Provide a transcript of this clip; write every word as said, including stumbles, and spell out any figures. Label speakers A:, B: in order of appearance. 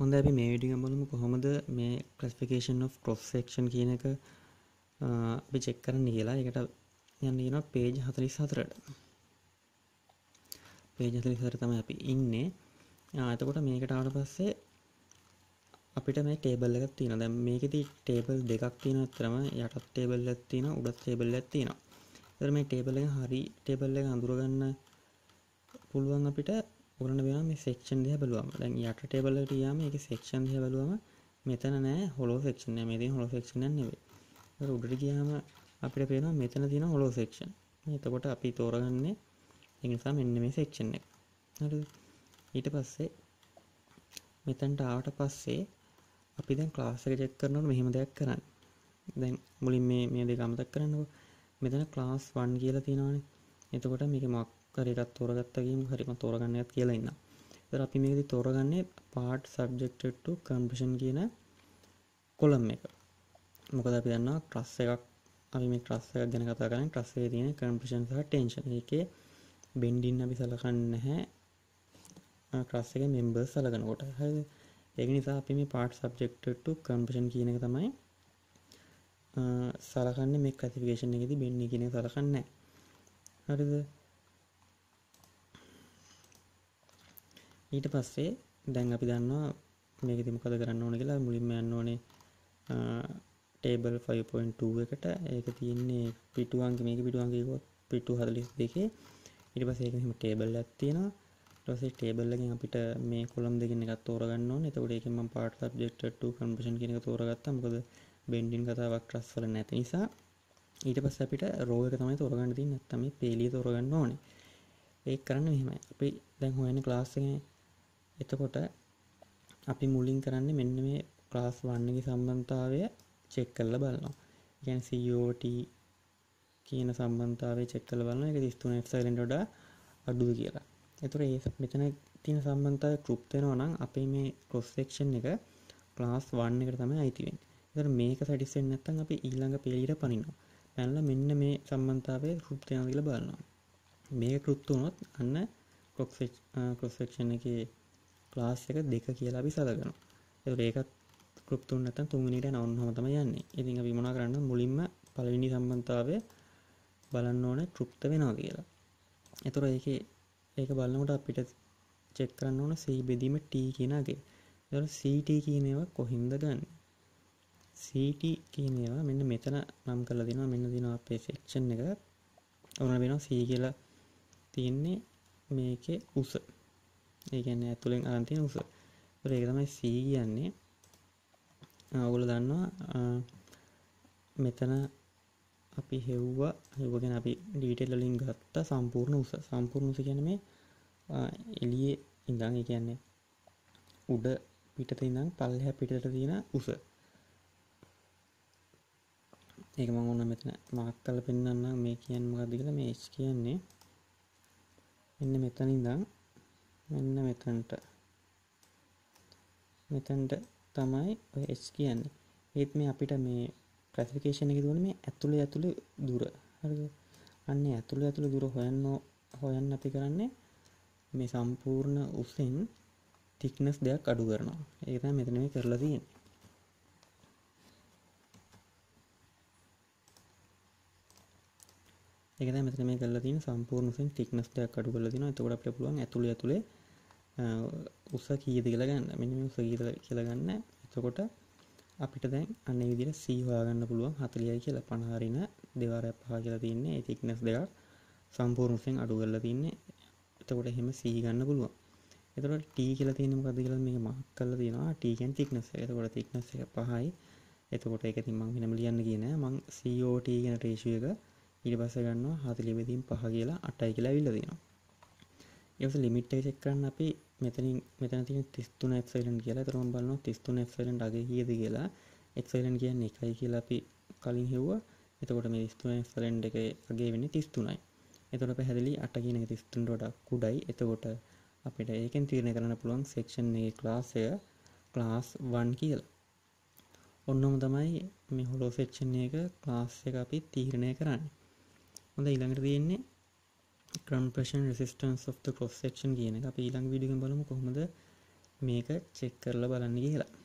A: හොඳයි අපි මේ වීඩියෝ එකෙන් බලමු කොහොමද මේ classification of cross section කියන එක අපි check කරන්න කියලා. ඒකට යන්න කියනවා page හතළිස් හතරට. page හතළිස් හතර තමයි අපි ඉන්නේ. ආ එතකොට මේකට ආවට පස්සේ අපිට මේ table එකක් තියෙනවා. දැන් මේකෙදි table දෙකක් තියෙනවා. අතරම යටත් table එකක් තියෙනවා, උඩත් table එකක් තියෙනවා. ඒතර මේ table එක හරි table එක අඳුර ගන්න පුළුවන් අපිට උරන්න වෙනවා මේ section දිහා බලුවම. දැන් යට table එකට ගියාම ඒකේ section දිහා බලුවම මෙතන නෑ hollow section නෑ. මේ තියෙන hollow section එකක් නෙවෙයි. ඒතර උඩට ගියාම අපිට පේනවා මෙතන තියෙන hollow section. එතකොට අපි තෝරගන්නේ ඒ නිසා මෙන්න මේ section එක. හරිද? ඊට පස්සේ මෙතනට ආවට පස්සේ අපි දැන් class එක check කරනකොට මෙහෙම දෙයක් කරන්නේ. දැන් මුලින් මේ මේ දෙක අමතක කරන්නකෝ. මෙතන class one කියලා තියෙනවානේ. එතකොට මේක මොකක් හරි එකක් තෝරගත්තා කියමු. හරි මම තෝරගන්න එකක් කියලා ඉන්නවා. ඒතර අපි මේකෙදි තෝරගන්නේ part subjected to compression කියන column එක. මොකද අපි දන්නවා truss එකක් අපි මේ truss එකක් ගැන කතා කරන්නේ truss එකේ තියෙන compression සහ tension. ඒකේ bending අපි සලකන්නේ නැහැ. truss එකේ members සලකනකොට. හරිද? ඒක නිසා අපි මේ part subjected to compression කියන එක තමයි සලකන්නේ මේ classification එකේදී bending කියන එක සලකන්නේ නැහැ. හරිද? ඊට පස්සේ දැන් අපි දන්නවා මේකෙදි මොකද කරන්න ඕනේ කියලා. මුලින්ම යන්න ඕනේ table five point two එකට. ඒක තියෙන්නේ පිටු අංක මේක පිටු අංක කිව්වොත් පිටු හතළිස් දෙකේ. ඊට පස්සේ ඒක මෙහෙම table එකක් තියෙනවා. ඊට පස්සේ table එකෙන් අපිට මේ column දෙකෙන් එකක් තෝරගන්න ඕනේ. එතකොට ඒකෙන් මම part subjected to compression කියන එක තෝරගත්තා. මොකද bending කතාවක් truss වල නැති නිසා. ඊට පස්සේ අපිට row එක තමයි තෝරගන්න තියෙන්නේ. නැත්නම් මේ පේලිය තෝරගන්න ඕනේ. ඒක කරන්න මෙහෙමයි. අපි දැන් හොයන්නේ class එකේ. එතකොට අපි මුලින් කරන්නේ මෙන්න මේ class one එකේ සම්බන්ධතාවය check කරලා බලනවා. ඒ කියන්නේ C O T කියන සම්බන්ධතාවය check කරලා බලනවා. ඒක තිස් තුන epsilon වඩා අඩුද කියලා. එතකොට මේ මෙතන තියෙන සම්බන්ධතාවය trypt වෙනවා නම් අපේ මේ cross section එක class one එකට තමයි අයිති වෙන්නේ. එතකොට මේක satisfy වෙන්නේ නැත්නම් අපි ඊළඟ පේලියට පනිනවා. පැනලා මෙන්න මේ සම්බන්ධතාවය trypt වෙනවද කියලා බලනවා. මේක trypt වුණොත් අන්න cross section එකේ class එක දෙක කියලා අපි සලකනවා. ඒතකොට ඒකත් trypt වුණ නැත්නම් තුන්වෙනි එකට නවන්නම තමයි යන්නේ. ඉතින් අපි මොනවා කරන්නද මුලින්ම පළවෙනි සම්බන්ධතාවය බලන්න ඕනේ trypt වෙනවද කියලා. ඒතකොට ඒකේ ඒක බලනකොට අපිට check කරන්න ඕන C බෙදීම T කියන අගේ. ඒතකොට C T කියන ඒවා කොහින්ද ගන්න? C T කියන ඒවා මෙන්න මෙතන නම් කරලා දෙනවා. මෙන්න දෙනවා අපේ section එක. උනන වෙනවා C කියලා තියෙන්නේ මේකේ උස. ඒ කියන්නේ ඇතුලෙන් අරන් තියෙන උස. ඒතකොට ඒක තමයි C කියන්නේ. ඔයගොල්ලෝ දන්නවා මෙතන අපි හෙව්වා හෙව්ව ගැන අපි ඩීටේල් වලින් ගත්ත සම්පූර්ණ උස. සම්පූර්ණ උස කියන්නේ මේ එළියේ ඉඳන් ඒ කියන්නේ උඩ පිටත ඉඳන් පල්ලෙහා පිටතට තියෙන උස. ඒක මම ඕන මෙතන මාක් කරලා පෙන්නන්නම් මේ කියන්නේ මොකද්ද කියලා. මේ H කියන්නේ මෙන්න මෙතන ඉඳන් මෙන්න මෙතනට මෙතනට තමයි ඔය H කියන්නේ. ඒත් මේ අපිට මේ classification එකේ දුවන්නේ මේ ඇතුලේ ඇතුලේ දුර. හරිද? අන්නේ ඇතුලේ ඇතුලේ දුර හොයන්න හොයන්න අපි කරන්නේ මේ සම්පූර්ණ උසෙන් thickness දෙකක් අඩු කරනවා. ඒක තමයි මෙතන මේ කරලා තියෙන්නේ. ඒක තමයි මෙතන මේ කරලා තියෙන සම්පූර්ණ උසෙන් thickness දෙකක් අඩු කරලා තිනවා. එතකොට අපිට පුළුවන් ඇතුලේ ඇතුලේ උස කීයද කියලා ගන්න. මෙන්න මේ උස කීයද කියලා ගන්න. එතකොට අපිට දැන් අන්න ඒ විදිහට C හොයාගන්න පුළුවන්. හතළිහයි කියලා පනහ හරින දෙවාරයක් පහ කියලා තියෙන්නේ. ඒ thickness දෙකක් සම්පූර්ණ උසෙන් අඩු කරලා තින්නේ. එතකොට එහෙම C ගන්න පුළුවන්. එතකොට T කියලා තියෙන්නේ මොකද්ද කියලා මේක මාක් කරලා තියෙනවා. T කියන්නේ thickness එක. එතකොට thickness එක පහයි. එතකොට ඒක ඉතින් මම වෙනම ලියන්න ගියේ නෑ. මම C O T කියන ratio එක ඊට පස්සේ ගන්නවා හතළිහ බෙදීම් පහ කියලා අටයි කියලා ඇවිල්ලා තියෙනවා. ඊට පස්සේ limit එක check කරන්න අපි මෙතනින් මෙතන තියෙන තිස් තුන epsilon කියලා. ඒතර මම බලනවා තිස් තුන epsilon අගේ කීයද කියලා. epsilon කියන්නේ එකයි කියලා අපි කලින් හෙව්වා. එතකොට මේ තිස් තුන epsilon එකේ අගේ වෙන්නේ තිස් තුනයි. එතකොට පැහැදිලි අට කියන එක තිස් තුනට වඩා කුඩයි. එතකොට අපිට ඒකෙන් තීරණය කරන්න පුළුවන් section එකේ class එක class one කියලා. ඔන්නම තමයි මේ hollow section එක class එක අපි තීරණය කරන්නේ. හොඳයි ඊළඟට තියෙන්නේ compression resistance of the cross section කියන එක. අපි ඊළඟ වීඩියෝ එකෙන් බලමු කොහොමද මේක චෙක් කරලා බලන්න කියලා.